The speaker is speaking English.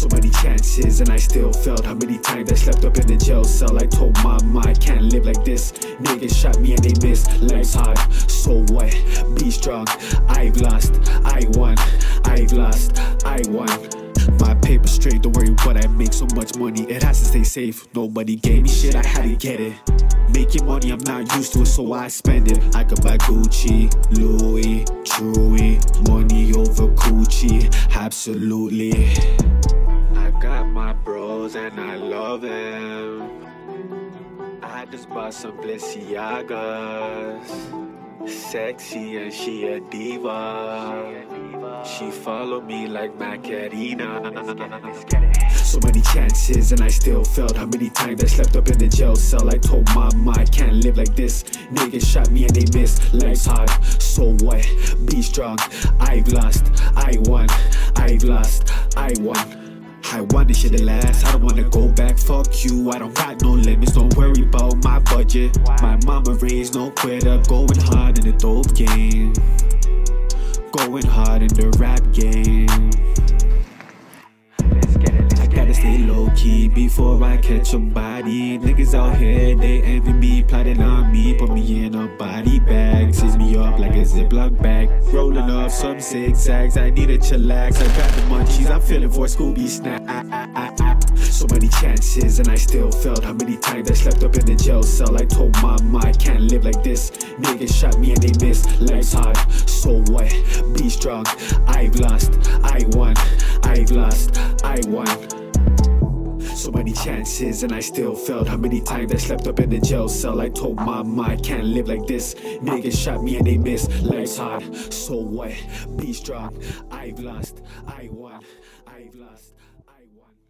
So many chances and I still failed. How many times I slept up in the jail cell? I told mama I can't live like this. Niggas shot me and they missed. Life's hard, so what? Be strong. I've lost, I won. I've lost, I won. My paper straight, don't worry what I make so much money. It has to stay safe. Nobody gave me shit, I had to get it. Making money, I'm not used to it, so I spend it. I could buy Gucci, Louis, Chewy, money over Gucci, absolutely. I got my bros and I love them. I just bought some Balenciagas. Sexy and she a diva. She follow me like Macarena. So many chances and I still failed. How many times I slept up in the jail cell? I told mama I can't live like this. Niggas shot me and they missed. Life's hard, so what? Be strong. I've lost, I won. I've lost, I won. I want this shit to last, I don't wanna go back, fuck you. I don't got no limits, don't worry about my budget. My mama raised no quitter, going hard in the dope game. Going hard in the rap game. I gotta stay low-key before I catch a body. Niggas out here, they envy me, plotting on me. Put me in a body bag, seize me up like a Ziploc bag. Rolling up some zigzags, I need to chillax. I got the munchies, I'm feeling for a Scooby snack. So many chances and I still failed. How many times I slept up in the jail cell? I told mama I can't live like this. Niggas shot me and they missed. Life's hard, so what? Be strong. I've lost, I won. I've lost, I won. So many chances and I still failed. How many times I slept up in the jail cell? I told mama I can't live like this. Niggas shot me and they missed. Life's hard, so what? Be strong. I've lost, I won. I've lost, I won.